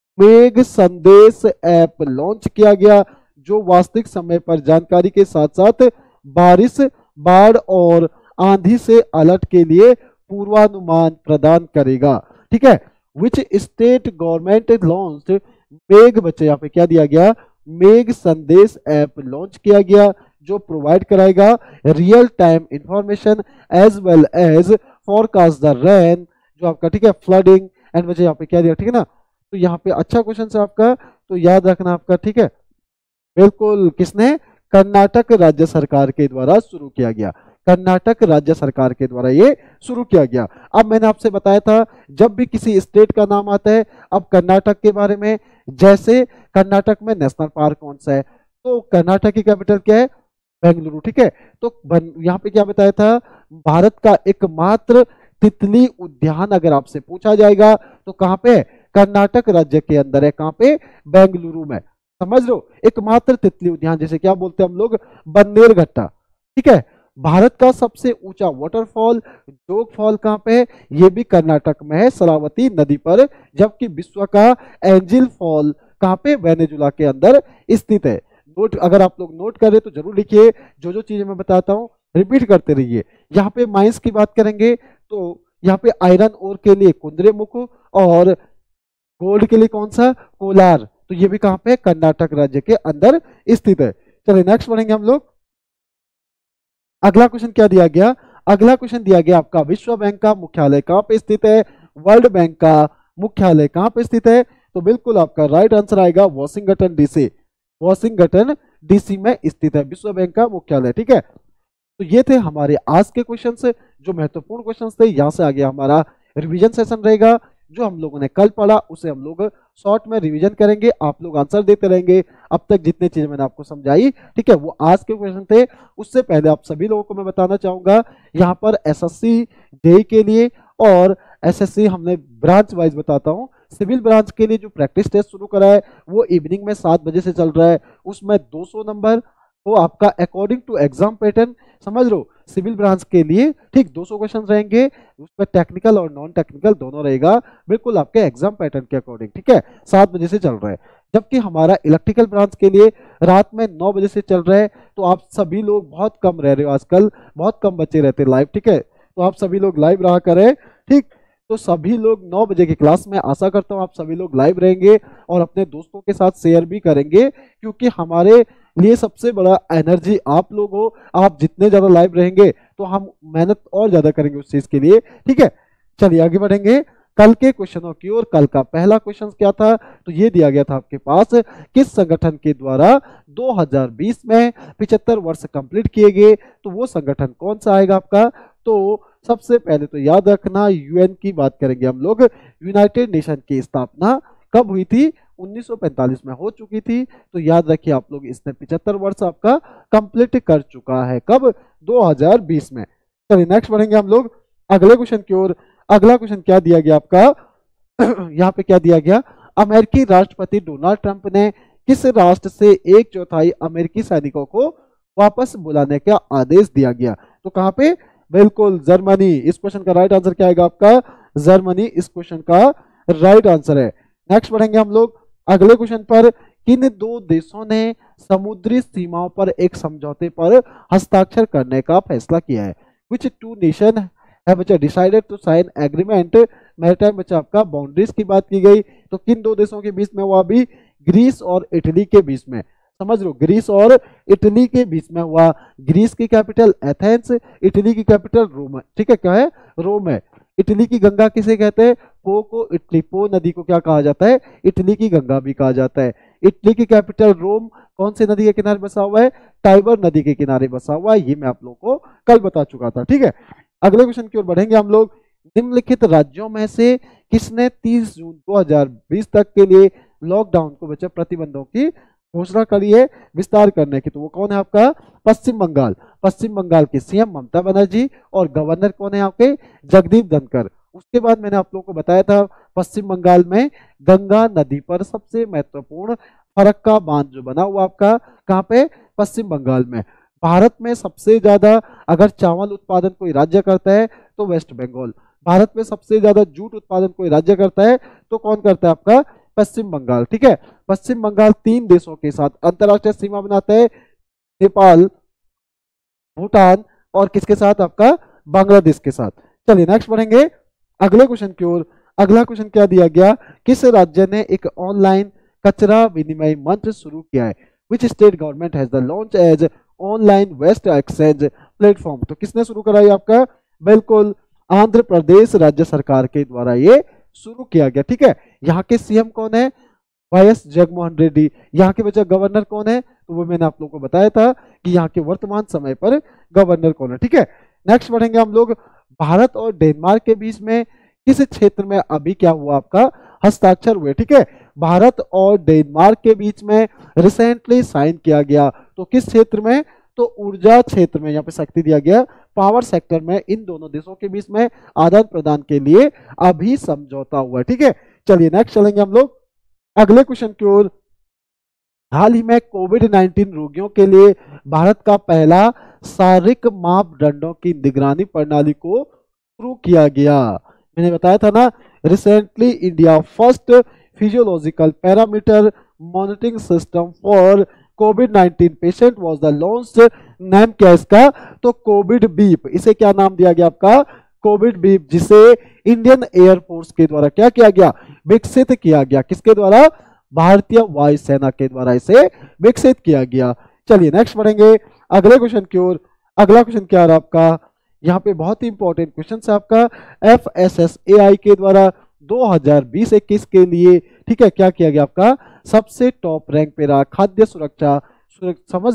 मेघ संदेश ऐप लॉन्च किया गया, जो वास्तविक समय पर जानकारी के साथ साथ बारिश, बाढ़ और आंधी से अलर्ट के लिए पूर्वानुमान प्रदान करेगा, ठीक है। विच स्टेट गवर्नमेंट लॉन्च मेघ बच्चे, यहाँ पे क्या दिया गया, मेघ संदेश ऐप लॉन्च किया गया, जो प्रोवाइड कराएगा real time information as well as forecast the rain, जो आपका, ठीक है, फ्लडिंग एंड बच्चे यहाँ पे क्या दिया, ठीक है ना। तो यहाँ पे अच्छा क्वेश्चन है आपका, तो याद रखना आपका, ठीक है, बिल्कुल किसने, कर्नाटक राज्य सरकार के द्वारा शुरू किया गया, कर्नाटक राज्य सरकार के द्वारा ये शुरू किया गया। अब मैंने आपसे बताया था जब भी किसी स्टेट का नाम आता है, अब कर्नाटक के बारे में, जैसे कर्नाटक में नेशनल पार्क कौन सा है, तो कर्नाटक की कैपिटल क्या है, बेंगलुरु, ठीक है। तो यहाँ पे क्या बताया था, भारत का एकमात्र तितली उद्यान अगर आपसे पूछा जाएगा तो कहाँ पे है, कर्नाटक राज्य के अंदर है, कहाँ पे, बेंगलुरु में, समझ लो, एकमात्र तितली उद्यान, जैसे क्या बोलते हैं हम लोग, बन्नेरघट्टा, ठीक है। भारत का सबसे ऊंचा वाटरफॉल जोग फॉल कहाँ पे है, ये भी कर्नाटक में है, शरावती नदी पर, जबकि विश्व का एंजिल फॉल कहाँ पे, वेनेजुला के अंदर स्थित है। नोट, अगर आप लोग नोट करें तो जरूर लिखिए, जो जो चीजें मैं बताता हूँ रिपीट करते रहिए। यहाँ पे माइंस की बात करेंगे तो यहाँ पे आयरन ओर के लिए कुंद्रेमुख और गोल्ड के लिए कौन सा, कोलार, तो ये भी कहाँ पे, कर्नाटक राज्य के अंदर स्थित है। चलिए नेक्स्ट बढ़ेंगे हम लोग। अगला क्वेश्चन क्या दिया गया, अगला क्वेश्चन दिया गया आपका, विश्व बैंक का मुख्यालय कहाँ पे स्थित है, वर्ल्ड बैंक का मुख्यालय कहाँ पे स्थित है, तो बिल्कुल आपका राइट आंसर आएगा वॉशिंगटन डीसी, वॉशिंगटन डीसी में स्थित है विश्व बैंक का मुख्यालय, ठीक है। तो ये थे हमारे आज के क्वेश्चंस, जो महत्वपूर्ण क्वेश्चंस थे। यहाँ से आगे हमारा रिवीजन सेशन रहेगा। जो हम लोगों ने कल पढ़ा उसे हम लोग शॉर्ट में रिवीजन करेंगे, आप लोग आंसर देते रहेंगे। अब तक जितने चीजें मैंने आपको समझाई, ठीक है, वो आज के क्वेश्चन थे। उससे पहले आप सभी लोगों को मैं बताना चाहूंगा, यहाँ पर एसएससी जेईई के लिए और एसएससी हमने ब्रांच वाइज बताता हूँ, सिविल ब्रांच के लिए जो प्रैक्टिस टेस्ट शुरू करा है वो इवनिंग में सात बजे से चल रहा है। उसमें दो सौ नंबर वो आपका अकॉर्डिंग टू एग्जाम पैटर्न, समझ लो सिविल ब्रांच के लिए, ठीक, दो सौ क्वेश्चन रहेंगे, उसमें टेक्निकल और नॉन टेक्निकल दोनों रहेगा, बिल्कुल आपके एग्जाम पैटर्न के अकॉर्डिंग, ठीक है, सात बजे से चल रहा है। जबकि हमारा इलेक्ट्रिकल ब्रांच के लिए रात में नौ बजे से चल रहा है। तो आप सभी लोग बहुत कम रह रहे हो आजकल, बहुत कम बच्चे रहते लाइव, ठीक है, तो आप सभी लोग लाइव रहा करें, ठीक। तो सभी लोग नौ बजे की क्लास में, आशा करता हूँ आप सभी लोग लाइव रहेंगे और अपने दोस्तों के साथ शेयर भी करेंगे, क्योंकि हमारे लिए सबसे बड़ा एनर्जी आप लोग हो। आप जितने ज्यादा लाइव रहेंगे तो हम मेहनत और ज्यादा करेंगे उस चीज के लिए, ठीक है। चलिए आगे बढ़ेंगे कल के क्वेश्चनों की ओर। कल का पहला क्वेश्चन क्या था, तो ये दिया गया था आपके पास, किस संगठन के द्वारा दो हज़ार बीस में पचहत्तर वर्ष कंप्लीट किए गए, तो वो संगठन कौन सा आएगा आपका। तो सबसे पहले तो याद रखना, यूएन की बात करेंगे हम लोग। यूनाइटेड नेशन की स्थापना कब हुई थी, उन्नीस सौ पैंतालीस में हो चुकी थी। तो याद रखिए आप लोग, इसने पचहत्तर वर्ष आपका कंप्लीट कर चुका है, कब, दो हज़ार बीस में। चलिए नेक्स्ट बढ़ेंगे हम लोग अगले क्वेश्चन की ओर। अगला क्वेश्चन क्या दिया गया आपका यहाँ पे क्या दिया गया, अमेरिकी राष्ट्रपति डोनाल्ड ट्रंप ने किस राष्ट्र से एक चौथाई अमेरिकी सैनिकों को वापस बुलाने का आदेश दिया गया। तो कहां पे, बिल्कुल जर्मनी। इस क्वेश्चन का राइट आंसर क्या आएगा आपका, जर्मनी इस क्वेश्चन का राइट आंसर है। नेक्स्ट बढ़ेंगे हम लोग अगले क्वेश्चन पर, किन दो देशों ने समुद्री सीमाओं पर एक समझौते पर हस्ताक्षर करने का फैसला किया है। Which two nation have decided to sign agreement maritime, बच्चा आपका बाउंड्रीज की बात की गई। तो किन दो देशों के बीच में हुआ, अभी ग्रीस और इटली के बीच में, समझ लो ग्रीस और इटली के बीच में हुआ। ग्रीस की कैपिटल एथेंस, इटली की कैपिटल रोम है, ठीक है, क्या है, रोम है। इटली की गंगा किसे कहते हैं, पो को, इटली पो नदी को क्या कहा जाता है, इटली की गंगा भी कहा जाता है। इटली की कैपिटल रोम कौन सी नदी के किनारे बसा हुआ है, टाइबर नदी के किनारे बसा हुआ है। ये मैं आप लोगों को कल बता चुका था, ठीक है। अगले क्वेश्चन की ओर बढ़ेंगे हम लोग। निम्नलिखित राज्यों में से किसने तीस जून दो हज़ार बीस तक के लिए लॉकडाउन को बच्चे प्रतिबंधों की घोषणा करी है विस्तार करने की, तो वो कौन है आपका, पश्चिम बंगाल। पश्चिम बंगाल की सीएम ममता बनर्जी और गवर्नर कौन है आपके, जगदीप धनखड़। उसके बाद मैंने आप लोगों को बताया था, पश्चिम बंगाल में गंगा नदी पर सबसे महत्वपूर्ण फरक्का बांध जो बना हुआ आपका, कहाँ पे, पश्चिम बंगाल में। भारत में सबसे ज्यादा अगर चावल उत्पादन कोई राज्य करता है तो वेस्ट बंगाल। भारत में सबसे ज्यादा जूट उत्पादन कोई राज्य करता है तो कौन करता है आपका, पश्चिम बंगाल, ठीक है। पश्चिम बंगाल तीन देशों के साथ अंतरराष्ट्रीय सीमा बनाता है, नेपाल, भूटान और किसके साथ आपका, बांग्लादेश के साथ। चलिए नेक्स्ट बढ़ेंगे अगले क्वेश्चन की ओर। अगला क्वेश्चन क्या दिया गया, किस राज्य ने एक ऑनलाइन कचरा विनिमय मंच शुरू किया है। Which state government has the launch as online waste exchange platform. तो किसने शुरू कराई आपका, बिल्कुल आंध्र प्रदेश राज्य सरकार के द्वारा ये शुरू किया गया, ठीक है। यहाँ के सीएम कौन है, वाई एस जगनमोहन रेड्डी। यहाँ के बच्चा गवर्नर कौन है, तो वो मैंने आप लोगों को बताया था कि यहाँ के वर्तमान समय पर गवर्नर कौन है, ठीक है। नेक्स्ट बढ़ेंगे हम लोग, भारत और डेनमार्क के बीच में किस क्षेत्र में अभी क्या हुआ आपका, हस्ताक्षर हुए, ठीक है। भारत और डेनमार्क के बीच में रिसेंटली साइन किया गया, तो किस क्षेत्र में, तो ऊर्जा क्षेत्र में, यहाँ पे शक्ति दिया गया, पावर सेक्टर में इन दोनों देशों के बीच में आदान प्रदान के लिए अभी समझौता हुआ है, ठीक है। चलिए नेक्स्ट चलेंगे हम लोग अगले क्वेश्चन की ओर। हाल ही में कोविड नाइन्टीन रोगियों के लिए भारत का पहला शारीरिक मापदंडों की निगरानी प्रणाली को शुरू किया गया। मैंने बताया था ना, recently India first physiological parameter monitoring system for covid nineteen patient was the launch. नाम क्या है इसका, तो कोविड बीप। इसे क्या नाम दिया गया आपका, कोविड बीप, जिसे इंडियन एयरफोर्स के द्वारा क्या किया गया, विकसित किया गया। किसके द्वारा, भारतीय वायुसेना के द्वारा इसे विकसित किया गया। चलिए नेक्स्ट बढ़ेंगे अगले क्वेश्चन की ओर। अगला क्वेश्चन क्या है आपका, यहाँ पे बहुत ही इंपॉर्टेंट क्वेश्चन है आपका, F S S A I के द्वारा दो हज़ार बीस इक्कीस के लिए, ठीक है, क्या किया गया आपका, सबसे टॉप रैंक पे रहा खाद्य सुरक्षा, समझ लो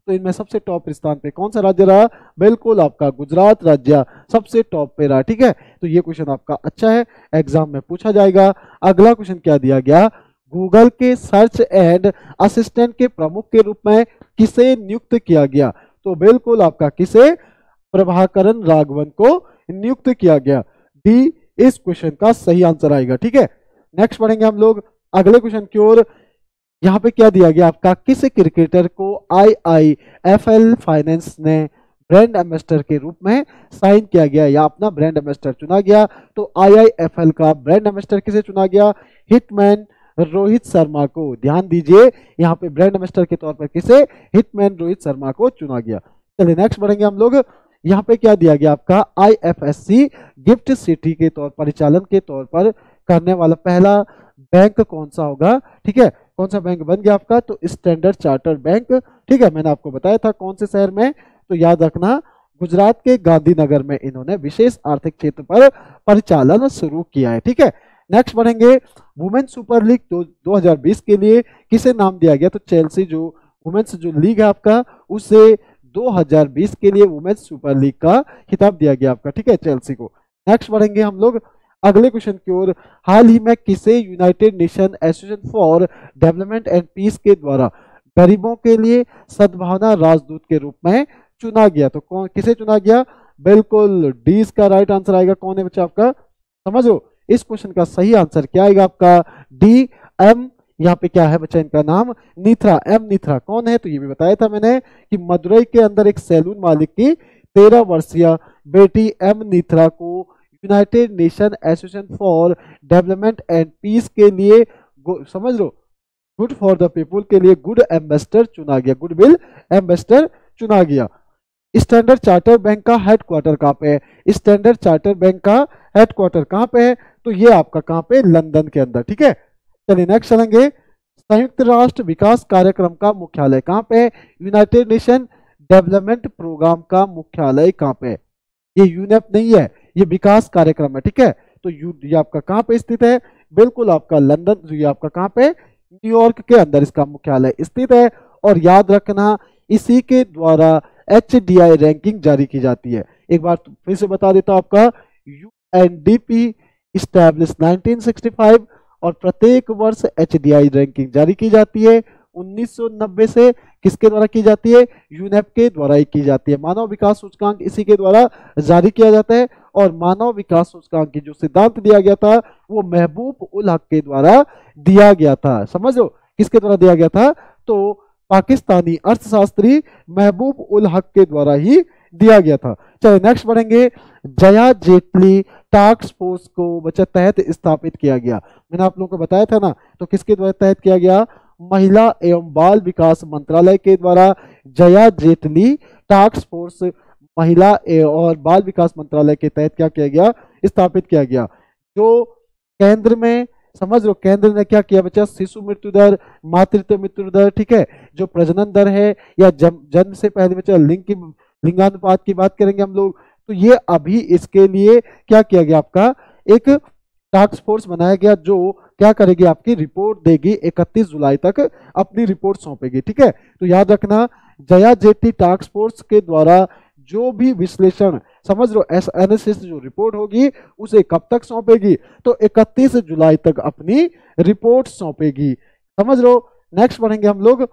तो इनमें सबसे टॉप स्थान पे कौन सा राज्य रहा? बिल्कुल आपका गुजरात राज्य सबसे टॉप पे रहा। ठीक है, तो ये क्वेश्चन आपका अच्छा है, एग्जाम में पूछा जाएगा। अगला क्वेश्चन क्या दिया गया? गूगल के सर्च एंड असिस्टेंट के प्रमुख के रूप में किसे नियुक्त किया गया? तो बिल्कुल आपका किसे? प्रभाकरण राघवन को नियुक्त किया गया। डी इस क्वेश्चन का सही आंसर आएगा। ठीक है, नेक्स्ट पढ़ेंगे हम लोग अगले क्वेश्चन की ओर। यहाँ पे क्या दिया गया आपका? किस क्रिकेटर को I I F L finance ने ब्रांड एम्बेसडर के रूप में साइन किया गया या अपना ब्रांड एम्बेसडर चुना गया? तो आई आई एफ एल का ब्रांड एम्बेसडर किसे चुना गया? हिटमैन रोहित शर्मा को। ध्यान दीजिए, यहाँ पे ब्रांड एम्बेसडर के तौर पर किसे? हिटमैन रोहित शर्मा को चुना गया। चलिए नेक्स्ट बढ़ेंगे हम लोग। यहाँ पे क्या दिया गया आपका? I F S C gift city के तौर परिचालन के तौर पर करने वाला पहला बैंक कौन सा होगा? ठीक है, कौन सा बैंक बन गया आपका? तो स्टैंडर्ड चार्टर्ड बैंक। ठीक है, मैंने आपको बताया था कौन से शहर में, तो याद रखना गुजरात के गांधीनगर में इन्होंने विशेष आर्थिक क्षेत्र पर परिचालन शुरू किया है। ठीक है, नेक्स्ट बढ़ेंगे। वुमेन सुपर लीग तो दो हज़ार बीस के लिए किसे नाम दिया गया? तो चेल्सी जो वुमेन्स जो लीग है आपका, उसे दो हज़ार बीस के लिए वुमेन्स सुपर लीग का खिताब दिया गया आपका। ठीक है, चेल्सी को। नेक्स्ट बढ़ेंगे हम लोग अगले क्वेश्चन की ओर। हाल ही में किसे United Nation association for development and peace के द्वारा गरीबों के लिए सद्भावना राजदूत के रूप में चुना गया? तो कौन किसे चुना गया? बिल्कुल डी इसका राइट आंसर आएगा। कौन है बच्चा आपका? समझो इस क्वेश्चन का सही आंसर क्या आएगा आपका? D M. यहाँ पे क्या है बच्चा इनका नाम? नीथरा, एम नीथरा। कौन है? तो ये भी बताया था मैंने कि मदुरई के अंदर एक सैलून मालिक की तेरह वर्षीय बेटी एम नीथरा को United Nation association for development and peace के लिए, समझ लो, गुड फॉर द पीपुल के लिए गुड एम्बेसडर चुना गया, गुडविल एम्बेसडर चुना गया। स्टैंडर्ड चार्टर बैंक का हेडक्वार्टर कहाँ पे है? स्टैंडर्ड चार्टर बैंक का हेडक्वार्टर कहाँ पे है? तो ये आपका कहाँ पे? लंदन के अंदर। ठीक है, चलिए नेक्स्ट चलेंगे। संयुक्त राष्ट्र विकास कार्यक्रम का मुख्यालय कहाँ पे है? यूनाइटेड नेशन डेवलपमेंट प्रोग्राम का मुख्यालय कहाँ पे है? ये यूनेप नहीं है, ये विकास कार्यक्रम है। ठीक है, तो यू ये आपका कहाँ पे स्थित है? बिल्कुल आपका लंदन, ये आपका कहाँ पे? न्यूयॉर्क के अंदर इसका मुख्यालय स्थित है। और याद रखना इसी के द्वारा एच डी आई रैंकिंग जारी की जाती है। एक बार फिर से बता देता हूं आपका, U N D P establish nineteen sixty five और प्रत्येक वर्ष एच डी आई रैंकिंग जारी की जाती है उन्नीस सौ नब्बे से। किसके द्वारा की जाती है? यूनेप के द्वारा ही की जाती है। मानव विकास सूचकांक इसी के द्वारा जारी किया जाता है। और मानव विकास सूचकांक की जो सिद्धांत दिया गया था वो महबूब उल हक के द्वारा दिया गया था। समझ लो किसके द्वारा दिया गया था? तो पाकिस्तानी अर्थशास्त्री महबूब उल हक के द्वारा ही दिया गया था। चलिए नेक्स्ट बढ़ेंगे। जया जेटली टास्क फोर्स को बच्चा तहत स्थापित किया गया। मैंने आप लोगों को बताया था ना, तो किसके द्वारा तहत किया गया? महिला एवं बाल विकास मंत्रालय के द्वारा जया जेटली टास्क फोर्स महिला और बाल विकास मंत्रालय के तहत क्या किया गया? स्थापित किया गया। जो केंद्र में, समझ लो केंद्र ने क्या किया बच्चा? शिशु मृत्यु दर, मातृत्व मृत्यु दर, ठीक है, जो प्रजनन दर है या जन्म से पहले बच्चा लिंग की लिंगानुपात की बात करेंगे हम लोग, तो ये अभी इसके लिए क्या किया गया आपका? एक टास्क फोर्स बनाया गया जो क्या करेगी? आपकी रिपोर्ट देगी, इकतीस जुलाई तक अपनी रिपोर्ट सौंपेगी। ठीक है, तो याद रखना जया जेटली टास्क फोर्स के द्वारा जो भी विश्लेषण, समझ लो एस एनालिसिस जो रिपोर्ट होगी उसे कब तक सौंपेगी? तो इकतीस जुलाई तक अपनी रिपोर्ट सौंपेगी। समझ लो। नेक्स्ट बढ़ेंगे हम लोग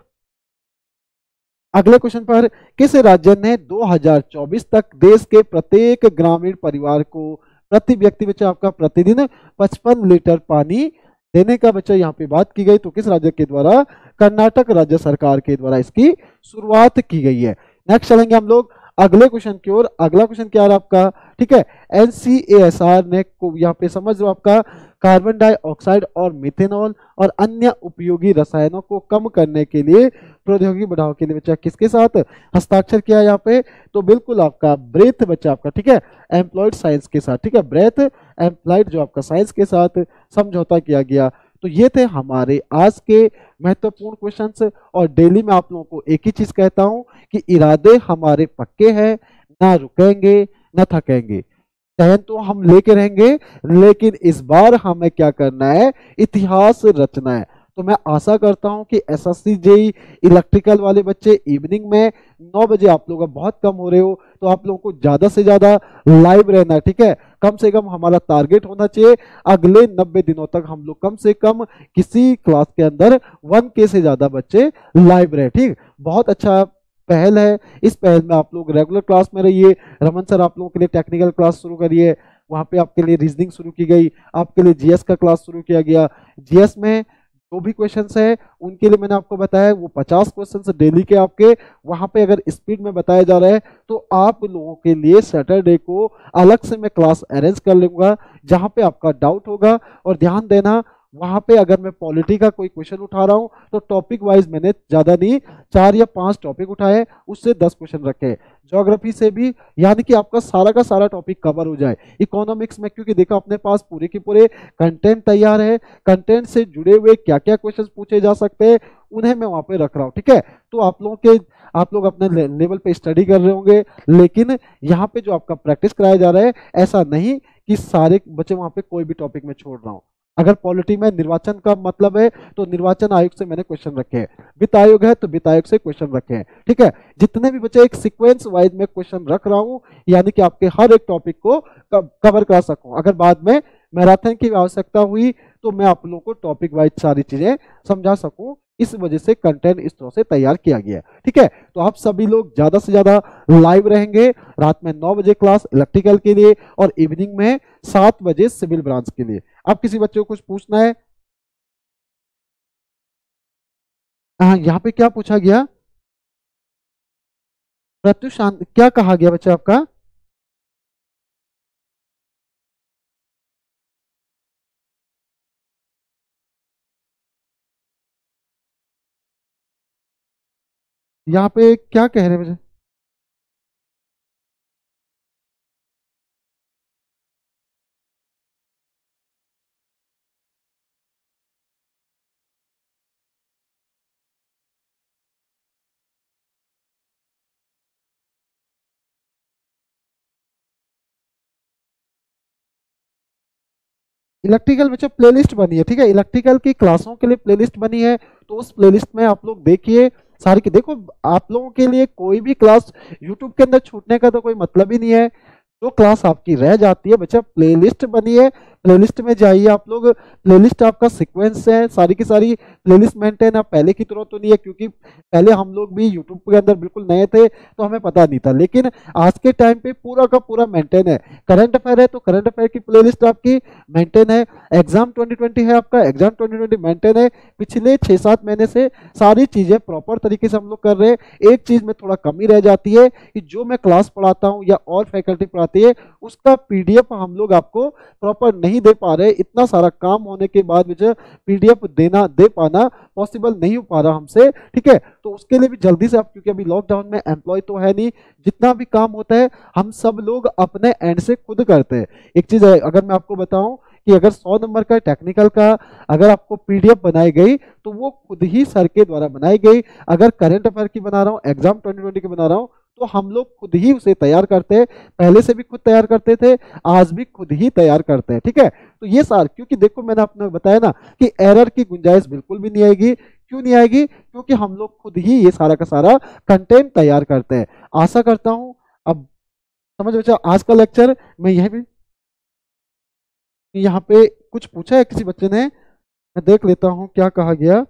अगले क्वेश्चन पर। किस राज्य ने दो हज़ार चौबीस तक देश के प्रत्येक ग्रामीण परिवार को प्रति व्यक्ति बच्चा आपका प्रतिदिन पचपन लीटर पानी देने का बच्चा यहाँ पे बात की गई? तो किस राज्य के द्वारा? कर्नाटक राज्य सरकार के द्वारा इसकी शुरुआत की गई है। नेक्स्ट चलेंगे हम लोग अगले क्वेश्चन की ओर। अगला क्वेश्चन क्या है आपका? ठीक है, N C A S R ने को यहाँ पे समझ लो आपका कार्बन डाइऑक्साइड और मिथेनॉल और अन्य उपयोगी रसायनों को कम करने के लिए प्रौद्योगिकी बढ़ाव के लिए बच्चा किसके साथ हस्ताक्षर किया यहाँ पे? तो बिल्कुल आपका ब्रेथ बच्चा आपका, ठीक है, एम्प्लॉयड साइंस के साथ, ठीक है, ब्रेथ एम्प्लॉयड जो आपका साइंस के साथ समझौता किया गया। तो ये थे हमारे आज के महत्वपूर्ण क्वेश्चंस। और डेली में आप लोगों को एक ही चीज कहता हूं कि इरादे हमारे पक्के हैं, ना रुकेंगे ना थकेंगे। चयन तो हम लेके रहेंगे, लेकिन इस बार हमें क्या करना है? इतिहास रचना है। तो मैं आशा करता हूं कि एसएससी जेई इलेक्ट्रिकल वाले बच्चे इवनिंग में नौ बजे, आप लोग अब बहुत कम हो रहे हो, तो आप लोगों को ज़्यादा से ज़्यादा लाइव रहना है, ठीक है। कम से कम हमारा टारगेट होना चाहिए अगले नब्बे दिनों तक हम लोग कम से कम किसी क्लास के अंदर वन के से ज़्यादा बच्चे लाइव रहे, ठीक। बहुत अच्छा पहल है। इस पहल में आप लोग रेगुलर क्लास में रहिए। रमन सर आप लोगों के लिए टेक्निकल क्लास शुरू करिए, वहाँ पे आपके लिए रीजनिंग शुरू की गई, आपके लिए जीएस का क्लास शुरू किया गया। जीएस में जो भी क्वेश्चंस है उनके लिए मैंने आपको बताया वो पचास क्वेश्चंस डेली के आपके वहाँ पे अगर स्पीड में बताया जा रहा है, तो आप लोगों के लिए सैटरडे को अलग से मैं क्लास अरेंज कर लूँगा जहाँ पे आपका डाउट होगा। और ध्यान देना, वहाँ पे अगर मैं पॉलिटी का कोई क्वेश्चन उठा रहा हूँ तो टॉपिक वाइज मैंने ज़्यादा नहीं, चार या पांच टॉपिक उठाए, उससे दस क्वेश्चन रखे। ज्योग्राफी से भी, यानी कि आपका सारा का सारा टॉपिक कवर हो जाए। इकोनॉमिक्स में क्योंकि देखो अपने पास पूरे के पूरे कंटेंट तैयार है, कंटेंट से जुड़े हुए क्या क्या क्वेश्चन पूछे जा सकते हैं उन्हें मैं वहाँ पे रख रहा हूँ, ठीक है। तो आप लोगों के आप लोग अपने ले, लेवल पे स्टडी कर रहे होंगे, लेकिन यहाँ पे जो आपका प्रैक्टिस कराया जा रहा है, ऐसा नहीं कि सारे बच्चे वहाँ पे कोई भी टॉपिक में छोड़ रहा हूँ। अगर पॉलिटी में निर्वाचन का मतलब है तो निर्वाचन आयोग से मैंने क्वेश्चन रखे हैं, वित्त आयोग है तो वित्त आयोग से क्वेश्चन रखे हैं, ठीक है। जितने भी बच्चे एक सीक्वेंस वाइज में क्वेश्चन रख रहा हूं, यानी कि आपके हर एक टॉपिक को कवर करा सकूं। अगर बाद में मैराथन की आवश्यकता हुई तो मैं आप लोगों को टॉपिक वाइज सारी चीजें समझा सकूं। इस वजह से कंटेंट इस तरह से तैयार किया गया है, ठीक है। तो आप सभी लोग ज्यादा से ज्यादा लाइव रहेंगे। रात में नौ बजे क्लास इलेक्ट्रिकल के लिए और इवनिंग में सात बजे सिविल ब्रांच के लिए। अब किसी बच्चे को कुछ पूछना है? हाँ, यहाँ पे क्या पूछा गया? प्रत्युशांत क्या कहा गया बच्चा आपका? यहाँ पे क्या कह रहे हैं बच्चे? इलेक्ट्रिकल बच्चों प्लेलिस्ट बनी है, ठीक है। इलेक्ट्रिकल की क्लासों के लिए प्लेलिस्ट बनी है, तो उस प्लेलिस्ट में आप लोग देखिए सारी की। देखो आप लोगों के लिए कोई भी क्लास यूट्यूब के अंदर छूटने का तो कोई मतलब ही नहीं है। जो क्लास आपकी रह जाती है बच्चा, प्लेलिस्ट बनी है, प्लेलिस्ट में जाइए आप लोग। प्लेलिस्ट आपका सीक्वेंस है, सारी की सारी प्लेलिस्ट मेंटेन है। पहले की तरह तो नहीं है, क्योंकि पहले हम लोग भी यूट्यूब के अंदर बिल्कुल नए थे तो हमें पता नहीं था, लेकिन आज के टाइम पे पूरा का पूरा मेंटेन है। करंट अफेयर है तो करंट अफेयर की प्लेलिस्ट आपकी मेंटेन है। एग्जाम ट्वेंटी ट्वेंटी है आपका, एग्जाम ट्वेंटी ट्वेंटी मेंटेन है। पिछले छः सात महीने से सारी चीज़ें प्रॉपर तरीके से हम लोग कर रहे हैं। एक चीज़ में थोड़ा कमी रह जाती है कि जो मैं क्लास पढ़ाता हूँ या और फैकल्टी पढ़ाती है उसका पीडीएफ हम लोग आपको प्रॉपर नहीं दे पा रहे। इतना सारा काम होने के बाद मुझे पीडीएफ देना दे पाना पॉसिबल नहीं हो पा रहा हमसे, ठीक है। तो उसके लिए भी जल्दी से आप, क्योंकि अभी लॉकडाउन में एम्प्लॉय तो है नहीं, जितना भी काम होता है हम सब लोग अपने एंड से खुद करते हैं। एक चीज़ है, अगर मैं आपको बताऊं कि अगर सौ नंबर का टेक्निकल का अगर आपको पीडीएफ बनाई गई तो वो खुद ही सर के द्वारा बनाई गई। अगर करंट अफेयर की बना रहा हूँ, एग्जाम ट्वेंटी ट्वेंटी की बना रहा हूँ, तो हम लोग खुद ही उसे तैयार करते हैं। पहले से भी खुद तैयार करते थे, आज भी खुद ही तैयार करते हैं, ठीक है। तो ये सार, क्योंकि देखो मैंने आपने बताया ना कि एरर की गुंजाइश बिल्कुल भी नहीं आएगी। क्यों नहीं आएगी? क्योंकि हम लोग खुद ही ये सारा का सारा कंटेंट तैयार करते हैं। आशा करता हूं अब समझ बच्चा आज का लेक्चर मैं यही भी, यहाँ पे कुछ पूछा है किसी बच्चे ने, मैं देख लेता हूँ क्या कहा गया।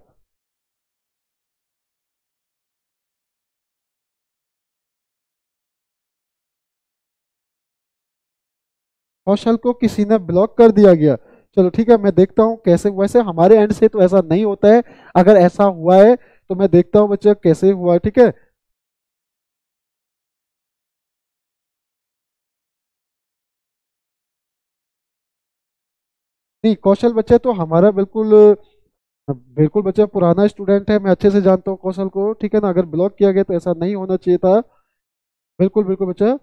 कौशल को किसी ने ब्लॉक कर दिया गया। चलो ठीक है, मैं देखता हूँ कैसे। वैसे हमारे एंड से तो ऐसा नहीं होता है, अगर ऐसा हुआ है तो मैं देखता हूँ बच्चे कैसे हुआ है, ठीक है। नहीं, कौशल बच्चे तो हमारा बिल्कुल बिल्कुल बच्चा पुराना स्टूडेंट है, मैं अच्छे से जानता हूँ कौशल को, ठीक है ना। अगर ब्लॉक किया गया तो ऐसा नहीं होना चाहिए था। बिल्कुल बिल्कुल बच्चा।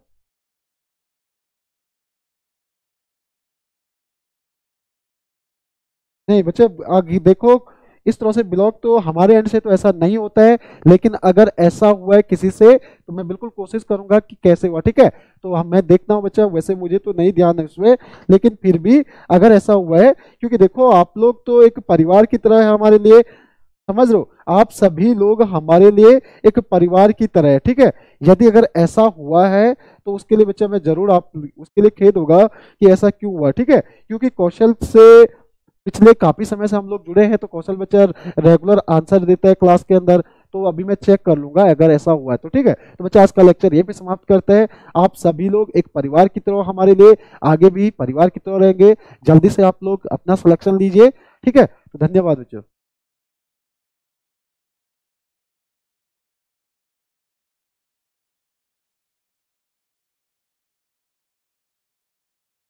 नहीं बच्चे, आगे देखो, इस तरह से ब्लॉक तो हमारे एंड से तो ऐसा नहीं होता है, लेकिन अगर ऐसा हुआ है किसी से तो मैं बिल्कुल कोशिश करूंगा कि कैसे हुआ, ठीक है। तो हम मैं देखता हूँ बच्चा, वैसे मुझे तो नहीं ध्यान है उसमें, लेकिन फिर भी अगर ऐसा हुआ है, क्योंकि देखो आप लोग तो एक परिवार की तरह है हमारे लिए, समझ लो आप सभी लोग हमारे लिए एक परिवार की तरह है, ठीक है। यदि अगर ऐसा हुआ है तो उसके लिए बच्चा मैं जरूर, आप उसके लिए खेद होगा कि ऐसा क्यों हुआ, ठीक है। क्योंकि कौशल से पिछले काफी समय से हम लोग जुड़े हैं, तो कौशल बच्चा रेगुलर आंसर देता है क्लास के अंदर, तो अभी मैं चेक कर लूंगा अगर ऐसा हुआ है तो, ठीक है। तो बच्चा आज का लेक्चर ये पे समाप्त करते हैं। आप सभी लोग एक परिवार की तरह हमारे लिए, आगे भी परिवार की तरह रहेंगे। जल्दी से आप लोग अपना सिलेक्शन लीजिए, ठीक है। तो धन्यवाद बच्चों।